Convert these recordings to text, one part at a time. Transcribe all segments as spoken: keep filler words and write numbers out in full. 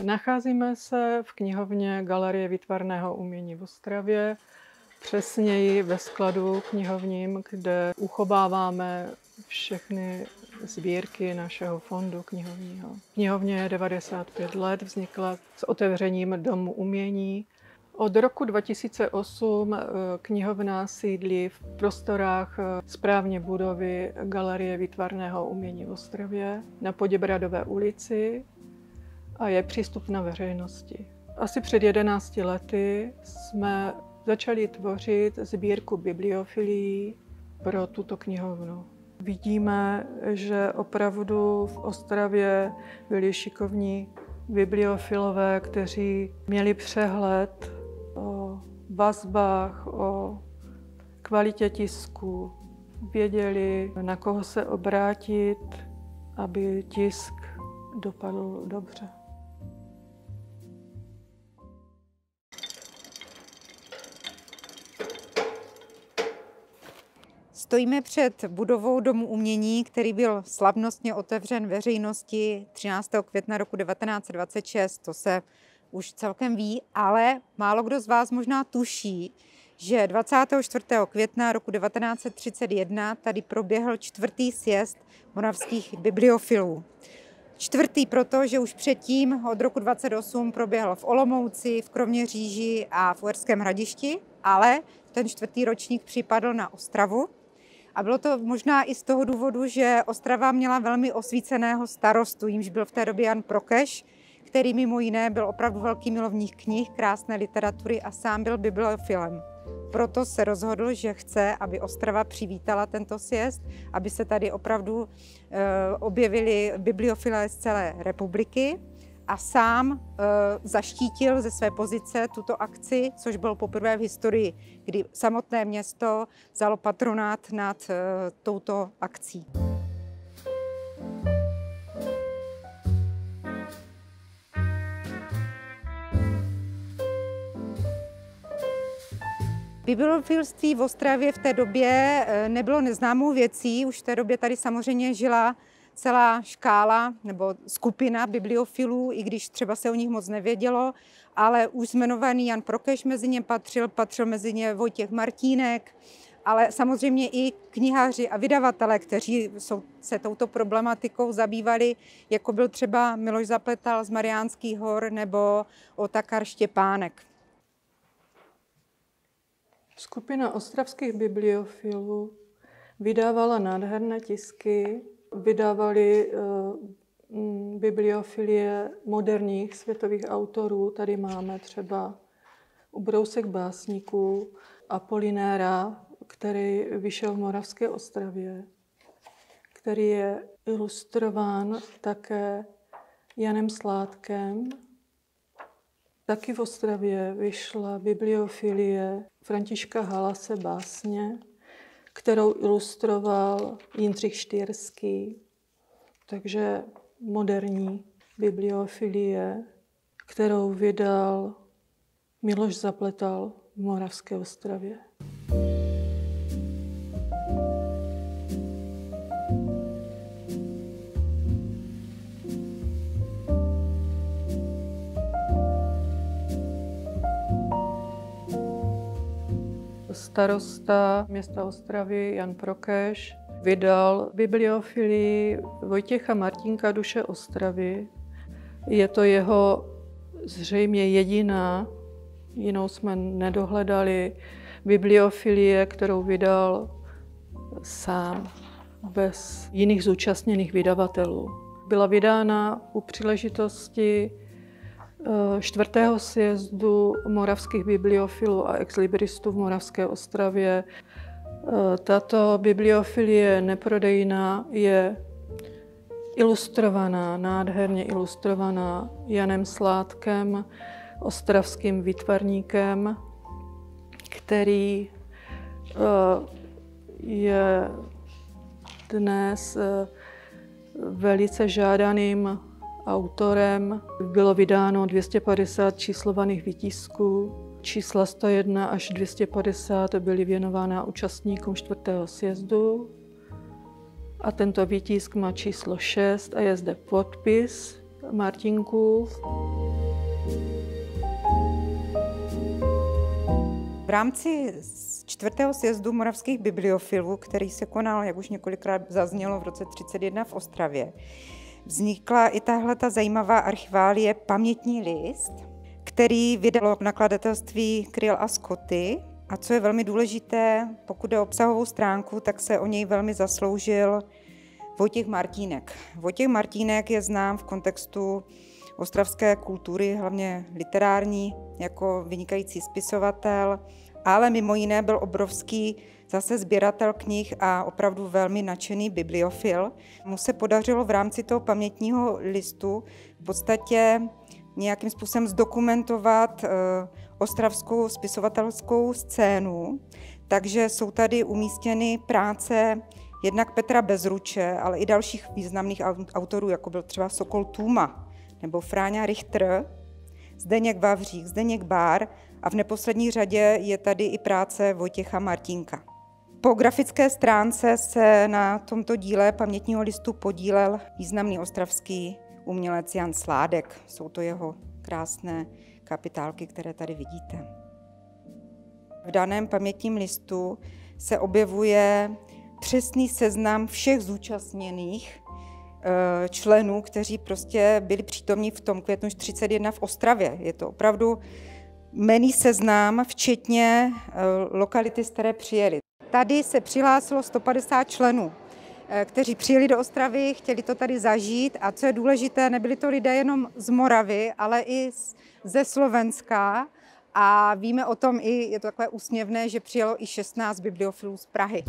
Nacházíme se v knihovně Galerie výtvarného umění v Ostravě, přesněji ve skladu knihovním, kde uchováváme všechny sbírky našeho fondu knihovního. Knihovně je devadesát pět let, vznikla s otevřením Domu umění. Od roku dva tisíce osm knihovna sídlí v prostorách správní budovy Galerie výtvarného umění v Ostravě na Poděbradové ulici a je přístupná veřejnosti. Asi před jedenácti lety jsme začali tvořit sbírku bibliofilií pro tuto knihovnu. Vidíme, že opravdu v Ostravě byli šikovní bibliofilové, kteří měli přehled o vazbách, o kvalitě tisku, věděli, na koho se obrátit, aby tisk dopadl dobře. Stojíme před budovou Domu umění, který byl slavnostně otevřen veřejnosti třináctého května roku devatenáct set dvacet šest. To se už celkem ví, ale málo kdo z vás možná tuší, že dvacátého čtvrtého května roku devatenáct set třicet jedna tady proběhl čtvrtý sjezd moravských bibliofilů. Čtvrtý proto, že už předtím od roku dvacet osm proběhl v Olomouci, v Kroměříži a v Uherském Hradišti, ale ten čtvrtý ročník připadl na Ostravu. A bylo to možná i z toho důvodu, že Ostrava měla velmi osvíceného starostu, jímž byl v té době Jan Prokeš, který mimo jiné byl opravdu velký milovník knih, krásné literatury a sám byl bibliofilem. Proto se rozhodl, že chce, aby Ostrava přivítala tento sjezd, aby se tady opravdu e, objevili bibliofilé z celé republiky. A sám e, zaštítil ze své pozice tuto akci, což bylo poprvé v historii, kdy samotné město vzalo patronát nad e, touto akcí. Bibliofilství v Ostravě v té době nebylo neznámou věcí, už v té době tady samozřejmě žila celá škála nebo skupina bibliofilů, i když třeba se o nich moc nevědělo, ale už jmenovaný Jan Prokeš mezi ně patřil, patřil mezi ně Vojtěch Martínek, ale samozřejmě i kniháři a vydavatelé, kteří jsou, se touto problematikou zabývali, jako byl třeba Miloš Zapletal z Mariánských hor nebo Otakar Štěpánek. Skupina ostravských bibliofilů vydávala nádherné tisky, vydávali uh, bibliofilie moderních světových autorů. Tady máme třeba Ubrousek básníků Apolinéra, který vyšel v Moravské Ostravě, který je ilustrován také Janem Sládkem. Taky v Ostravě vyšla bibliofilie Františka Halase Básně, kterou ilustroval Jindřich Štýrský. Takže moderní bibliofilie, kterou vydal Miloš Zapletal v Moravské Ostravě. Starosta města Ostravy Jan Prokeš vydal bibliofilii Vojtěcha Martínka Duše Ostravy. Je to jeho zřejmě jediná, jinou jsme nedohledali, bibliofilie, kterou vydal sám, bez jiných zúčastněných vydavatelů. Byla vydána u příležitosti čtvrtého sjezdu moravských bibliofilů a exlibristů v Moravské Ostravě. Tato bibliofilie neprodejná je ilustrovaná, nádherně ilustrovaná Janem Sládkem, ostravským výtvarníkem, který je dnes velice žádaným autorem. Bylo vydáno dvě stě padesát číslovaných výtisků. Čísla sto jedna až dvě stě padesát byly věnována účastníkům čtvrtého sjezdu. A tento výtisk má číslo šest a je zde podpis Martínkův. rámci čtvrtého sjezdu moravských bibliofilů, který se konal, jak už několikrát zaznělo, v roce třicet jedna v Ostravě, vznikla i tahle ta zajímavá archiválie Pamětní list, který vydalo nakladatelství Kryl a Scotty. A co je velmi důležité, pokud jde o obsahovou stránku, tak se o něj velmi zasloužil Vojtěch Martínek. Vojtěch Martínek je znám v kontextu ostravské kultury, hlavně literární, jako vynikající spisovatel, ale mimo jiné byl obrovský zase sběratel knih a opravdu velmi nadšený bibliofil. Mu se podařilo v rámci toho pamětního listu v podstatě nějakým způsobem zdokumentovat ostravskou spisovatelskou scénu, takže jsou tady umístěny práce jednak Petra Bezruče, ale i dalších významných autorů, jako byl třeba Sokol Tůma nebo Fráňa Richter, Zdeněk Vavřík, Zdeněk Bár a v neposlední řadě je tady i práce Vojtěcha Martínka. Po grafické stránce se na tomto díle pamětního listu podílel významný ostravský umělec Jan Sládek. Jsou to jeho krásné kapitálky, které tady vidíte. V daném pamětním listu se objevuje přesný seznam všech zúčastněných členů, kteří prostě byli přítomní v tom květnu třicet jedna v Ostravě. Je to opravdu jmenný seznam, včetně lokality, z které přijeli. Tady se přihlásilo sto padesát členů, kteří přijeli do Ostravy, chtěli to tady zažít a co je důležité, nebyli to lidé jenom z Moravy, ale i ze Slovenska a víme o tom i, je to takové úsměvné, že přijelo i šestnáct bibliofilů z Prahy.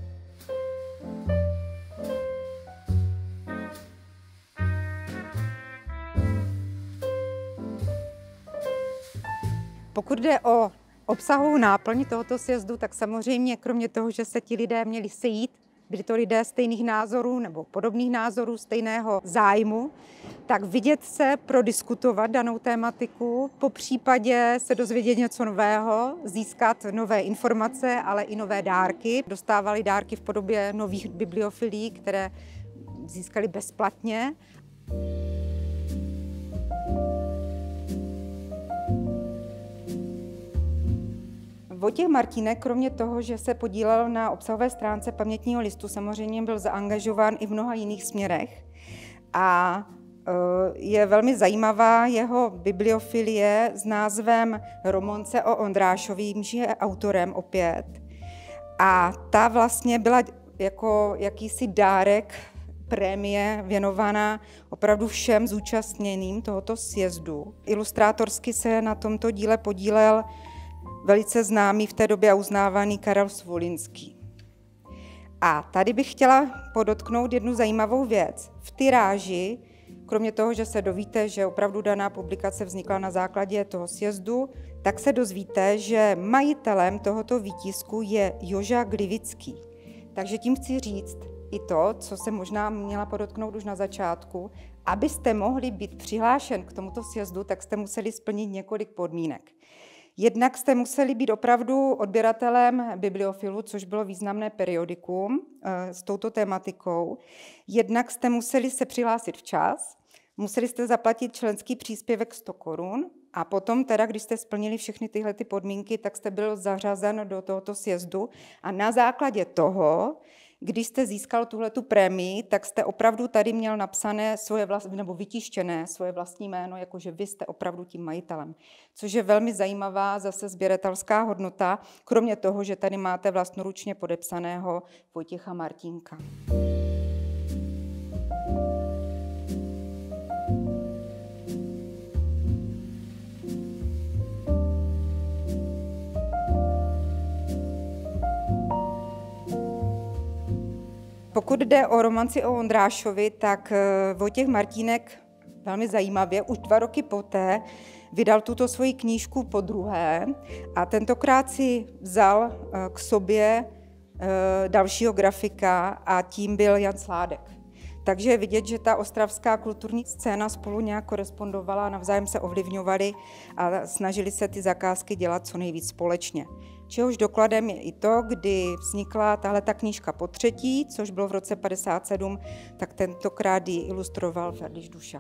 Pokud jde o obsahovou náplň tohoto sjezdu, tak samozřejmě kromě toho, že se ti lidé měli sejít, byli to lidé stejných názorů nebo podobných názorů, stejného zájmu, tak vidět se, prodiskutovat danou tématiku, po případě se dozvědět něco nového, získat nové informace, ale i nové dárky. Dostávali dárky v podobě nových bibliofilí, které získali bezplatně. Vojtěch Martínek, kromě toho, že se podílel na obsahové stránce pamětního listu, samozřejmě byl zaangažován i v mnoha jiných směrech. A je velmi zajímavá jeho bibliofilie s názvem Romance o Ondrášovi, jímž je autorem opět. A ta vlastně byla jako jakýsi dárek, prémie věnovaná opravdu všem zúčastněným tohoto sjezdu. Ilustrátorsky se na tomto díle podílel velice známý v té době a uznávaný Karel Svolinský. A tady bych chtěla podotknout jednu zajímavou věc. V tiráži, kromě toho, že se dovíte, že opravdu daná publikace vznikla na základě toho sjezdu, tak se dozvíte, že majitelem tohoto výtisku je Joža Glivický. Takže tím chci říct i to, co jsem možná měla podotknout už na začátku. Abyste mohli být přihlášen k tomuto sjezdu, tak jste museli splnit několik podmínek. Jednak jste museli být opravdu odběratelem bibliofilu, což bylo významné periodikum s touto tématikou. Jednak jste museli se přihlásit včas, museli jste zaplatit členský příspěvek sto korun a potom teda, když jste splnili všechny tyhle ty podmínky, tak jste byl zařazen do tohoto sjezdu a na základě toho, když jste získal tuhletu prémii, tak jste opravdu tady měl napsané svoje vlastní, nebo vytištěné svoje vlastní jméno, jakože vy jste opravdu tím majitelem. Což je velmi zajímavá zase sběratelská hodnota, kromě toho, že tady máte vlastnoručně podepsaného Vojtěcha Martínka. Pokud jde o romanci o Ondrášovi, tak Vojtěch Martínek velmi zajímavě už dva roky poté vydal tuto svoji knížku podruhé a tentokrát si vzal k sobě dalšího grafika a tím byl Jan Sládek. Takže je vidět, že ta ostravská kulturní scéna spolu nějak korespondovala, navzájem se ovlivňovali a snažili se ty zakázky dělat co nejvíc společně. Čehož dokladem je i to, kdy vznikla tahleta knížka po třetí, což bylo v roce padesát sedm, tak tentokrát ji ilustroval Ferdiš Duša.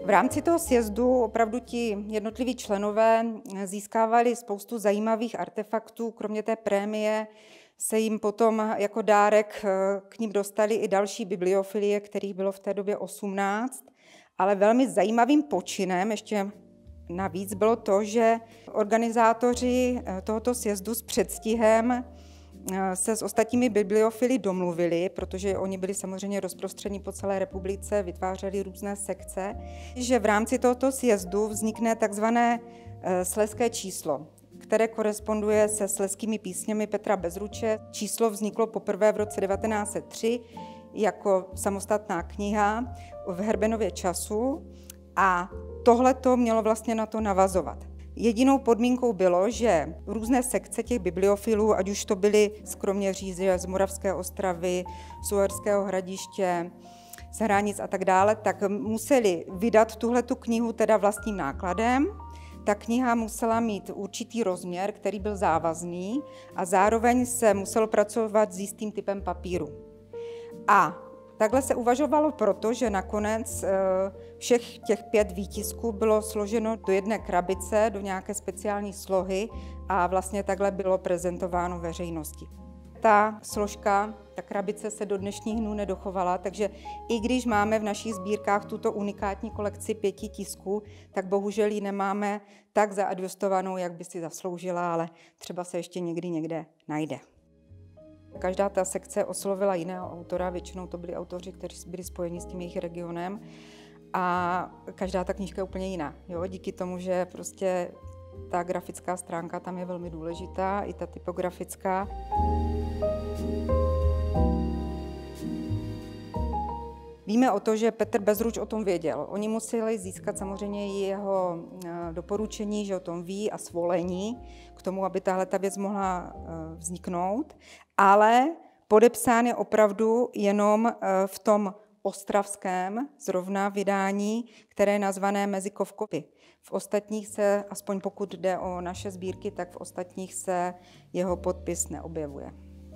V rámci toho sjezdu opravdu ti jednotliví členové získávali spoustu zajímavých artefaktů. Kromě té prémie se jim potom jako dárek k ním dostali i další bibliofilie, kterých bylo v té době osmnáct. Ale velmi zajímavým počinem ještě navíc bylo to, že organizátoři tohoto sjezdu s předstihem se s ostatními bibliofily domluvili, protože oni byli samozřejmě rozprostřeni po celé republice, vytvářeli různé sekce, že v rámci tohoto sjezdu vznikne takzvané slezské číslo, které koresponduje se slezskými písněmi Petra Bezruče. Číslo vzniklo poprvé v roce devatenáct set tři jako samostatná kniha v Herbenově času a tohleto mělo vlastně na to navazovat. Jedinou podmínkou bylo, že různé sekce těch bibliofilů, ať už to byly z Kroměříže, z Moravské Ostravy, z Uherského Hradiště, z Hranic a tak dále, tak museli vydat tuhletu knihu teda vlastním nákladem. Ta kniha musela mít určitý rozměr, který byl závazný a zároveň se muselo pracovat s jistým typem papíru. A takhle se uvažovalo proto, že nakonec všech těch pět výtisků bylo složeno do jedné krabice, do nějaké speciální slohy a vlastně takhle bylo prezentováno veřejnosti. Ta složka, ta krabice se do dnešních dnů nedochovala, takže i když máme v našich sbírkách tuto unikátní kolekci pěti tisků, tak bohužel ji nemáme tak zaadjustovanou, jak by si zasloužila, ale třeba se ještě někdy někde najde. Každá ta sekce oslovila jiného autora, většinou to byli autoři, kteří byli spojeni s tím jejich regionem a každá ta knížka je úplně jiná. Jo? Díky tomu, že prostě ta grafická stránka tam je velmi důležitá, i ta typografická. Víme o to, že Petr Bezruč o tom věděl. Oni museli získat samozřejmě i jeho doporučení, že o tom ví a svolení k tomu, aby tahle ta věc mohla vzniknout, ale podepsán je opravdu jenom v tom ostravském zrovna vydání, které je nazvané Mezikovkovy. V ostatních se, aspoň pokud jde o naše sbírky, tak v ostatních se jeho podpis neobjevuje.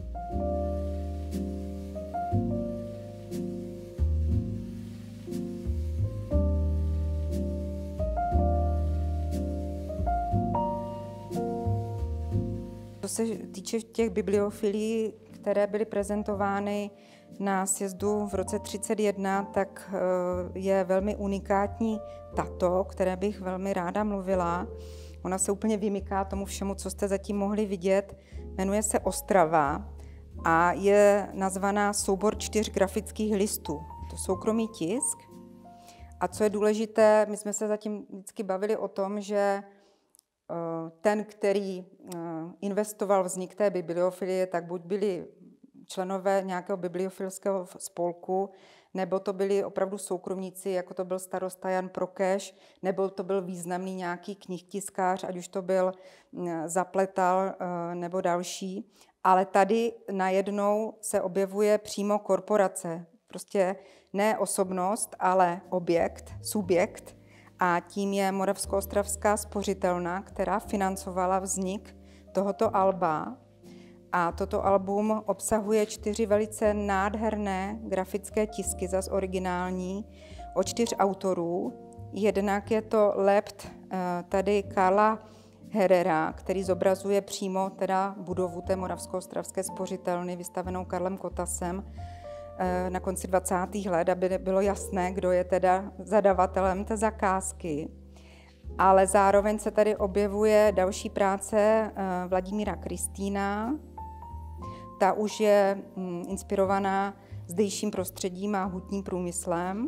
Co se týče těch bibliofilií, které byly prezentovány na sjezdu v roce třicet jedna, tak je velmi unikátní tato, o které bych velmi ráda mluvila. Ona se úplně vymyká tomu všemu, co jste zatím mohli vidět. Jmenuje se Ostrava a je nazvaná Soubor čtyř grafických listů. To soukromý tisk. A co je důležité, my jsme se zatím vždycky bavili o tom, že ten, který investoval vznik té bibliofilie, tak buď byli členové nějakého bibliofilského spolku, nebo to byli opravdu soukromníci, jako to byl starosta Jan Prokeš, nebo to byl významný nějaký knihtiskář, ať už to byl Zapletal nebo další. Ale tady najednou se objevuje přímo korporace. Prostě ne osobnost, ale objekt, subjekt. A tím je Moravskoostravská spořitelna, která financovala vznik tohoto alba. A toto album obsahuje čtyři velice nádherné grafické tisky, zas originální, od čtyř autorů. Jednak je to lept tady Karla Herrera, který zobrazuje přímo teda budovu té Moravskoostravské spořitelny, vystavenou Karlem Kotasem na konci dvacátých let, aby bylo jasné, kdo je teda zadavatelem té zakázky. Ale zároveň se tady objevuje další práce Vladimíra Kristýna. Ta už je inspirovaná zdejším prostředím a hutním průmyslem.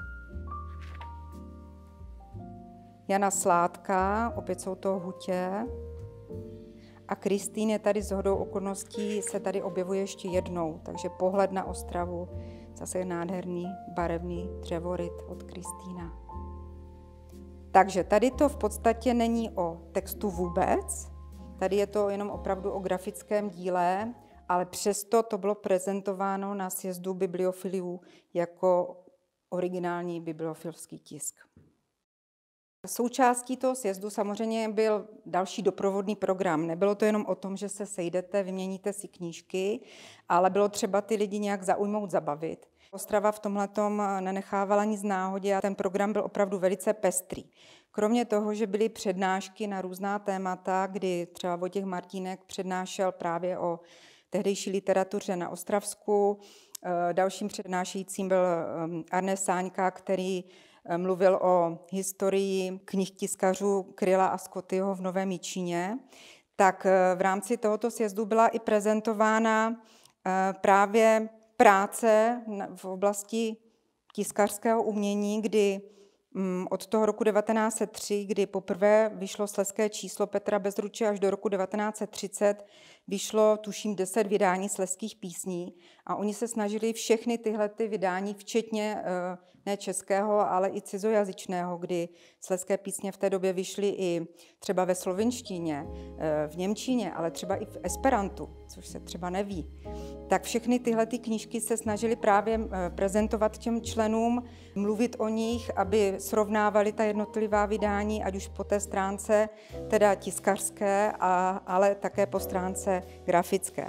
Jana Sládka, opět jsou to hutě. A Kristýn je tady shodou okolností, se tady objevuje ještě jednou, takže pohled na Ostravu, zase nádherný barevný dřevoryt od Kristýna. Takže tady to v podstatě není o textu vůbec, tady je to jenom opravdu o grafickém díle, ale přesto to bylo prezentováno na sjezdu bibliofilů jako originální bibliofilský tisk. Součástí toho sjezdu samozřejmě byl další doprovodný program. Nebylo to jenom o tom, že se sejdete, vyměníte si knížky, ale bylo třeba ty lidi nějak zaujmout, zabavit. Ostrava v tomhletom nenechávala nic náhodě a ten program byl opravdu velice pestrý. Kromě toho, že byly přednášky na různá témata, kdy třeba Vojtěch Martínek přednášel právě o tehdejší literatuře na Ostravsku, dalším přednášejícím byl Arne Sáňka, který mluvil o historii knih tiskařů Kryla a Scottyho v Novém Jičíně, tak v rámci tohoto sjezdu byla i prezentována právě práce v oblasti tiskařského umění, kdy od toho roku devatenáct set tři, kdy poprvé vyšlo Slezské číslo Petra Bezruče, až do roku devatenáct set třicet vyšlo, tuším, deset vydání slezských písní a oni se snažili všechny tyhle ty vydání, včetně ne českého, ale i cizojazyčného, kdy slezské písně v té době vyšly i třeba ve slovinštině, v němčině, ale třeba i v esperantu, což se třeba neví. Tak všechny tyhle ty knížky se snažili právě prezentovat těm členům, mluvit o nich, aby srovnávali ta jednotlivá vydání, ať už po té stránce teda tiskařské, a, ale také po stránce grafické.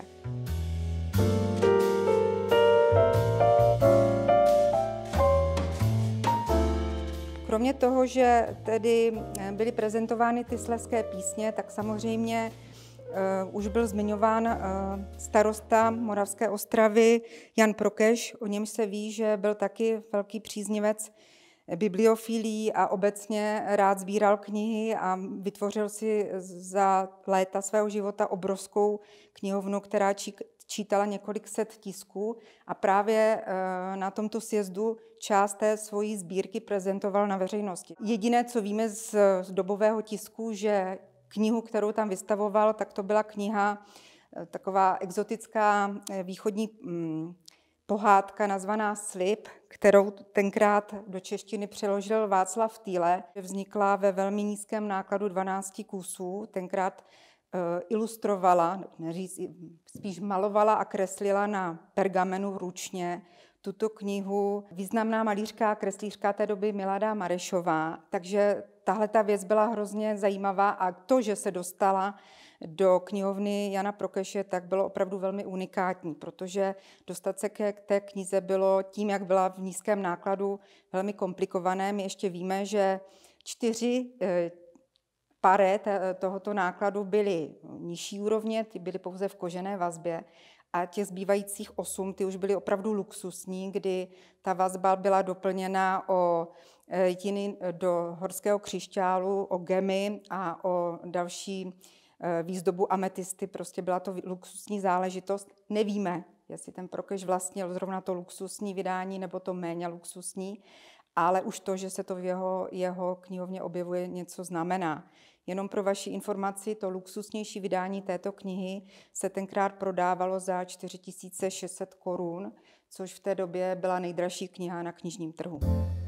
Kromě toho, že tedy byly prezentovány ty slezské písně, tak samozřejmě uh, už byl zmiňován uh, starosta Moravské Ostravy Jan Prokeš. O něm se ví, že byl taky velký příznivec bibliofilí a obecně rád sbíral knihy a vytvořil si za léta svého života obrovskou knihovnu, která či, čítala několik set tisků a právě e, na tomto sjezdu část té svojí sbírky prezentoval na veřejnosti. Jediné, co víme z, z dobového tisku, že knihu, kterou tam vystavoval, tak to byla kniha, e, taková exotická e, východní mm, pohádka nazvaná Slib, kterou tenkrát do češtiny přeložil Václav Týle. Vznikla ve velmi nízkém nákladu dvanácti kusů. Tenkrát uh, ilustrovala, neříct, spíš malovala a kreslila na pergamenu ručně tuto knihu významná malířka a kreslířka té doby Milada Marešová. Takže tahle ta věc byla hrozně zajímavá a to, že se dostala do knihovny Jana Prokeše, tak bylo opravdu velmi unikátní, protože dostat se k té knize bylo tím, jak byla v nízkém nákladu, velmi komplikované. My ještě víme, že čtyři pare tohoto nákladu byly nižší úrovně, ty byly pouze v kožené vazbě a těch zbývajících osm, ty už byly opravdu luxusní, kdy ta vazba byla doplněna o jitiny do horského křišťálu, o gemy a o další výzdobu ametisty, prostě byla to luxusní záležitost. Nevíme, jestli ten Prokeš vlastnil zrovna to luxusní vydání nebo to méně luxusní, ale už to, že se to v jeho, jeho knihovně objevuje, něco znamená. Jenom pro vaši informaci, to luxusnější vydání této knihy se tenkrát prodávalo za čtyři tisíce šest set korun, což v té době byla nejdražší kniha na knižním trhu.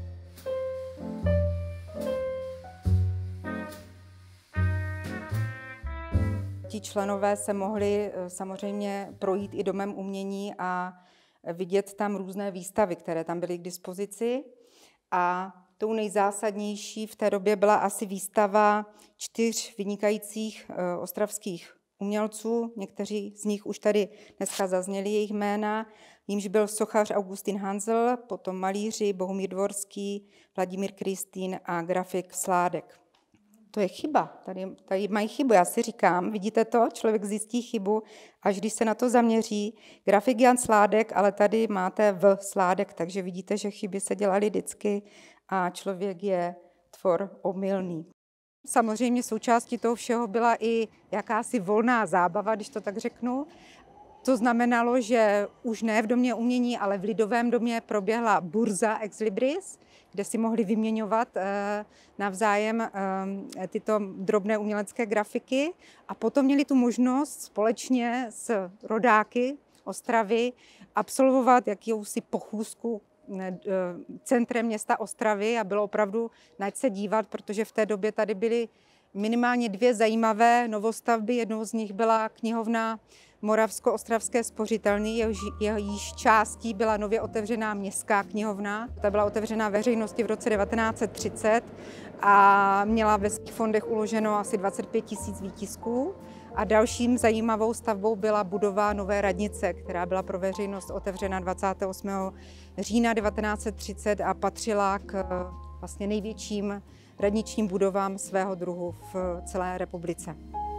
Ti členové se mohli samozřejmě projít i domem umění a vidět tam různé výstavy, které tam byly k dispozici. A tou nejzásadnější v té době byla asi výstava čtyř vynikajících ostravských umělců. Někteří z nich už tady dneska zazněli jejich jména. Jímž byl sochař Augustin Hanzel, potom malíři Bohumír Dvorský, Vladimír Kristýn a grafik Sládek. To je chyba, tady, tady mají chybu, já si říkám, vidíte to, člověk zjistí chybu, až když se na to zaměří. Grafik Jan Sládek, ale tady máte V Sládek, takže vidíte, že chyby se dělaly vždycky a člověk je tvor omylný. Samozřejmě součástí toho všeho byla i jakási volná zábava, když to tak řeknu. To znamenalo, že už ne v Domě umění, ale v Lidovém domě proběhla burza ex libris, kde si mohli vyměňovat navzájem tyto drobné umělecké grafiky a potom měli tu možnost společně s rodáky Ostravy absolvovat jakousi pochůzku centrem města Ostravy a bylo opravdu na se dívat, protože v té době tady byly minimálně dvě zajímavé novostavby. Jednou z nich byla knihovna Moravsko-Ostravské spořitelny, jejíž, jejíž částí byla nově otevřená městská knihovna. Ta byla otevřená veřejnosti v roce devatenáct set třicet a měla ve svých fondech uloženo asi dvacet pět tisíc výtisků. A dalším zajímavou stavbou byla budova nové radnice, která byla pro veřejnost otevřena dvacátého osmého října devatenáct set třicet a patřila k vlastně největším radničním budovám svého druhu v celé republice.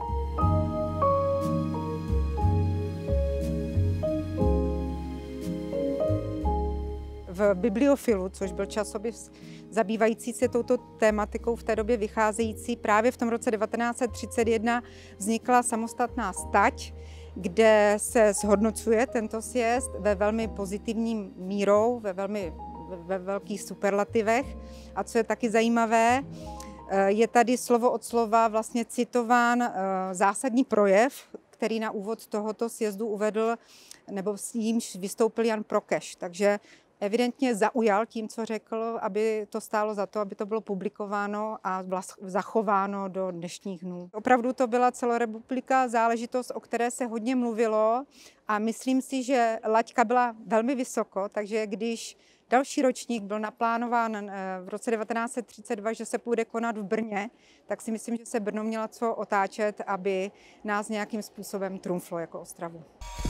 V Bibliofilu, což byl časopis zabývající se touto tématikou v té době vycházející, právě v tom roce devatenáct set třicet jedna vznikla samostatná stať, kde se zhodnocuje tento sjezd ve velmi pozitivním mírou, ve velmi ve velkých superlativech. A co je taky zajímavé, je tady slovo od slova vlastně citován zásadní projev, který na úvod tohoto sjezdu uvedl, nebo s jímž vystoupil Jan Prokeš. Takže evidentně zaujal tím, co řekl, aby to stálo za to, aby to bylo publikováno a zachováno do dnešních dnů. Opravdu to byla celorepublika záležitost, o které se hodně mluvilo a myslím si, že laťka byla velmi vysoko, takže když další ročník byl naplánován v roce devatenáct set třicet dva, že se půjde konat v Brně, tak si myslím, že se Brno měla co otáčet, aby nás nějakým způsobem trumflo jako Ostravu.